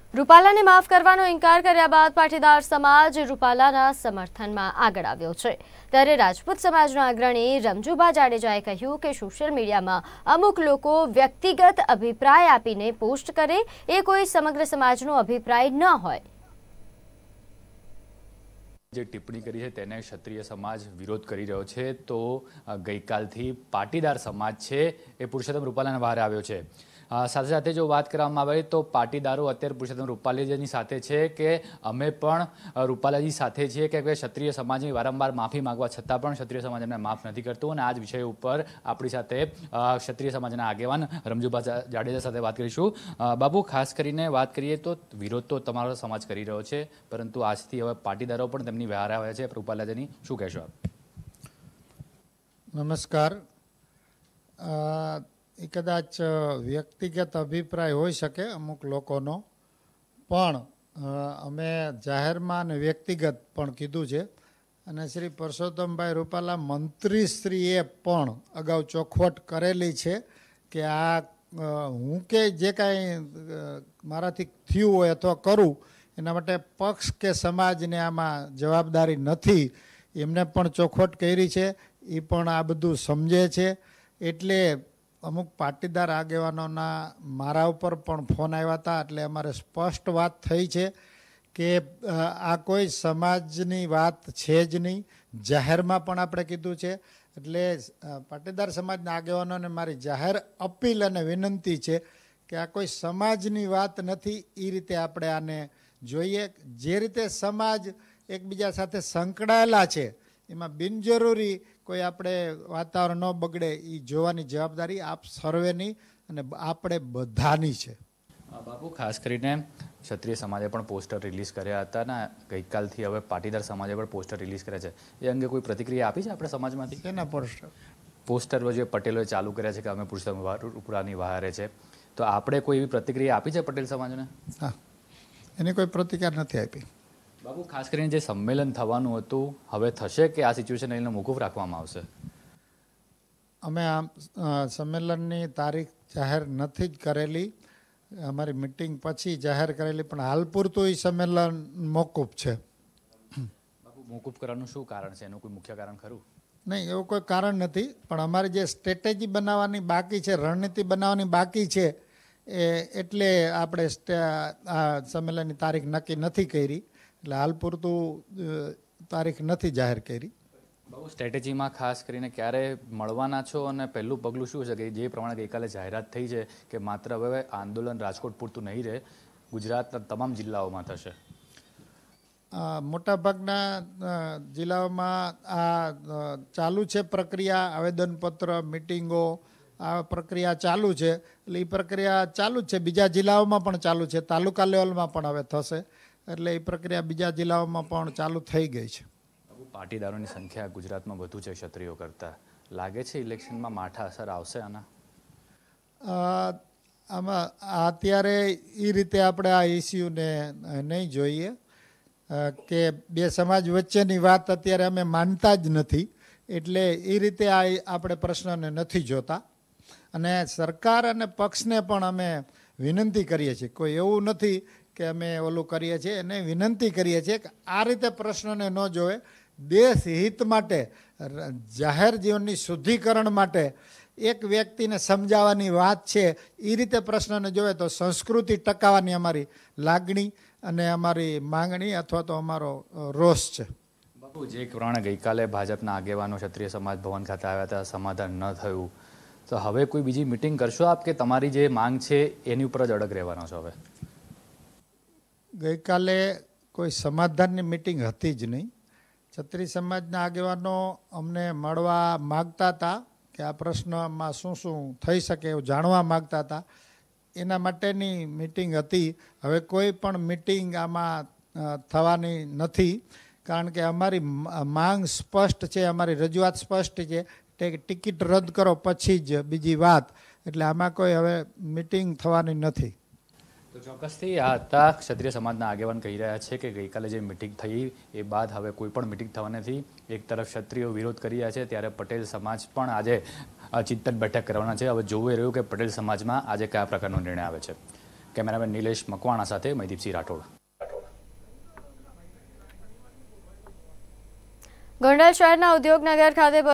રૂપાલાને માફ કરવાનો ઇનકાર કર્યા બાદ પાટીદાર સમાજ રૂપાલાના સમર્થનમાં આગળ આવ્યો છે। ત્યારે રાજપૂત સમાજના અગ્રણી રમજુભા જાડેજાએ કહ્યું કે સોશિયલ મીડિયામાં અમુક લોકો વ્યક્તિગત અભિપ્રાય આપીને પોસ્ટ કરે એ કોઈ સમગ્ર સમાજનો અભિપ્રાય ન હોય। જે ટિપ્પણી કરી છે તેને ક્ષત્રિય સમાજ વિરોધ કરી રહ્યો છે, તો ગઈકાલથી પાટીદાર સમાજ છે એ પુરુષોત્તમ રૂપાલાને બહાર આવ્યો છે। સાથે સાથે જો વાત કરવામાં આવે તો પાટીદારો અત્યારે પુરુષોત્તમ રૂપાલાજીની સાથે છે કે અમે પણ રૂપાલાજી સાથે છીએ કે ક્ષત્રિય સમાજની વારંવાર માફી માંગવા છતાં પણ ક્ષત્રિય સમાજ એમને માફ નથી કરતું। અને આ જ વિષય ઉપર આપણી સાથે ક્ષત્રિય સમાજના આગેવાન રમજુભા જાડેજા સાથે વાત કરીશું। બાબુ, ખાસ કરીને વાત કરીએ તો વિરોધ તો તમારો સમાજ કરી રહ્યો છે, પરંતુ આજથી હવે પાટીદારો પણ તેમની બહાર આવ્યા છે રૂપાલાજીની, શું કહેશો આપ? નમસ્કાર। એ કદાચ વ્યક્તિગત અભિપ્રાય હોઈ શકે અમુક લોકોનો, પણ અમે જાહેરમાં અને વ્યક્તિગત પણ કીધું છે। અને શ્રી પરસોત્તમભાઈ રૂપાલા મંત્રીશ્રીએ પણ અગાઉ ચોખવટ કરેલી છે કે આ હું કે જે કાંઈ મારાથી થયું હોય અથવા કરું એના માટે પક્ષ કે સમાજને આમાં જવાબદારી નથી, એમને પણ ચોખવટ કરી છે। એ પણ આ બધું સમજે છે। એટલે અમુક પાટીદાર આગેવાનોના મારા ઉપર પણ ફોન આવ્યા હતા, એટલે અમારે સ્પષ્ટ વાત થઈ છે કે આ કોઈ સમાજની વાત છે જ નહીં। જાહેરમાં પણ આપણે કીધું છે। એટલે પાટીદાર સમાજના આગેવાનોને મારી જાહેર અપીલ અને વિનંતી છે કે આ કોઈ સમાજની વાત નથી, એ રીતે આપણે આને જોઈએ। જે રીતે સમાજ એકબીજા સાથે સંકળાયેલા છે એમાં બિનજરૂરી કોઈ આપણે વાતાવરણ ન બગડે એ જોવાની જવાબદારી આપ સર્વેની અને આપણે બધાની છે। બાબુ, ખાસ કરીને ક્ષત્રિય સમાજે પણ પોસ્ટર રિલીઝ કર્યા હતા ને ગઈકાલથી હવે પાટીદાર સમાજે પણ પોસ્ટર રિલીઝ કર્યા છે, એ અંગે કોઈ પ્રતિક્રિયા આપી છે આપણે સમાજમાંથી? કેના પોસ્ટર? પોસ્ટર જે પટેલોએ ચાલુ કર્યા છે કે અમે પુરુષોત્તમ રૂપાલાની વહારે છે, તો આપણે કોઈ એવી પ્રતિક્રિયા આપી છે પટેલ સમાજને? હા, એની કોઈ પ્રતિક્રિયા નથી આપી। બાબુ, ખાસ કરીને જે સંમેલન થવાનું હતું હવે થશે કે આ સિચ્યુએશન લઈને મોકૂફ રાખવામાં આવશે? અમે આ સંમેલનની તારીખ જાહેર નથી જ કરેલી, અમારી મિટિંગ પછી જાહેર કરેલી, પણ હાલ પૂરતું એ સંમેલન મોકૂફ છે। બાબુ, મોકૂફ કરવાનું શું કારણ છે? એનું કોઈ મુખ્ય કારણ ખરું? નહીં, એવું કોઈ કારણ નથી, પણ અમારી જે સ્ટ્રેટેજી બનાવવાની બાકી છે, રણનીતિ બનાવવાની બાકી છે, એટલે આપણે આ સંમેલનની તારીખ નક્કી નથી કરી, એટલે હાલ પૂરતું તારીખ નથી જાહેર કરી। બહુ સ્ટ્રેટેજીમાં ખાસ કરીને ક્યારે મળવાના છો અને પહેલું પગલું શું છે કે જે પ્રમાણે ગઈકાલે જાહેરાત થઈ છે કે માત્ર હવે આંદોલન રાજકોટ પૂરતું નહીં રહે, ગુજરાતના તમામ જિલ્લાઓમાં થશે? મોટાભાગના જિલ્લાઓમાં આ ચાલુ છે પ્રક્રિયા, આવેદનપત્ર, મિટિંગો, આ પ્રક્રિયા ચાલુ છે। એટલે એ પ્રક્રિયા ચાલુ જ છે, બીજા જિલ્લાઓમાં પણ ચાલુ છે, તાલુકા લેવલમાં પણ હવે થશે, એટલે એ પ્રક્રિયા બીજા જિલ્લાઓમાં પણ ચાલુ થઈ ગઈ છે। પાટીદારોની સંખ્યા ગુજરાતમાં વધુ છે ક્ષત્રિયો કરતાં, લાગે છે ઇલેક્શનમાં માઠા અસર આવશે આના? આમાં અત્યારે એ રીતે આપણે આ ઇસ્યુને નહીં જોઈએ કે બે સમાજ વચ્ચેની વાત અત્યારે અમે માનતા જ નથી, એટલે એ રીતે આ આપણે પ્રશ્નને નથી જોતા। અને સરકાર અને પક્ષને પણ અમે વિનંતી કરીએ છીએ, કોઈ એવું નથી કે અમે ઓલું કરીએ છીએ, એને વિનંતી કરીએ છીએ કે આ રીતે પ્રશ્નોને ન જોવે। દેશ હિત માટે, જાહેર જીવનની શુદ્ધિકરણ માટે એક વ્યક્તિને સમજાવવાની વાત છે, એ રીતે પ્રશ્નને જોવે તો સંસ્કૃતિ ટકાવવાની અમારી લાગણી અને અમારી માંગણી અથવા તો અમારો રોષ છે। બાપુ, જે પ્રમાણે ગઈકાલે ભાજપના આગેવાનો ક્ષત્રિય સમાજ ભવન ખાતે આવ્યા હતા, સમાધાન ન થયું, તો હવે કોઈ બીજી મિટિંગ કરશો આપ કે તમારી જે માંગ છે એની ઉપર જ અડગ રહેવાનો છો? હવે ગઈકાલે કોઈ સમાધાનની મિટિંગ હતી જ નહીં। ક્ષત્રિય સમાજના આગેવાનો અમને મળવા માગતા હતા કે આ પ્રશ્નમાં શું શું થઈ શકે એવું જાણવા માગતા હતા, એના માટેની મિટિંગ હતી। હવે કોઈ પણ મિટિંગ આમાં થવાની નથી, કારણ કે અમારી માંગ સ્પષ્ટ છે, અમારી રજૂઆત સ્પષ્ટ છે, ટિકિટ રદ કરો પછી જ બીજી વાત, એટલે આમાં કોઈ હવે મિટિંગ થવાની નથી। તો ચોક્કસથી આ હતા ક્ષત્રિય સમાજના આગેવાન કહી રહ્યા છે કે ગઈકાલે જે મિટિંગ થઈ એ બાદ હવે કોઈ પણ મિટિંગ થવાની નથી। એક તરફ ક્ષત્રિયો વિરોધ કરી રહ્યા છે, ત્યારે પટેલ સમાજ પણ આજે ચિંતન બેઠક કરવાના છે। હવે જોવું રહ્યું કે પટેલ સમાજમાં આજે કયા પ્રકારનો નિર્ણય આવે છે। કેમેરામેન નિલેશ મકવાણા સાથે મહીદીપસિંહ રાઠોડ. ગોંડલ શહેરના ઉદ્યોગનગર ખાતે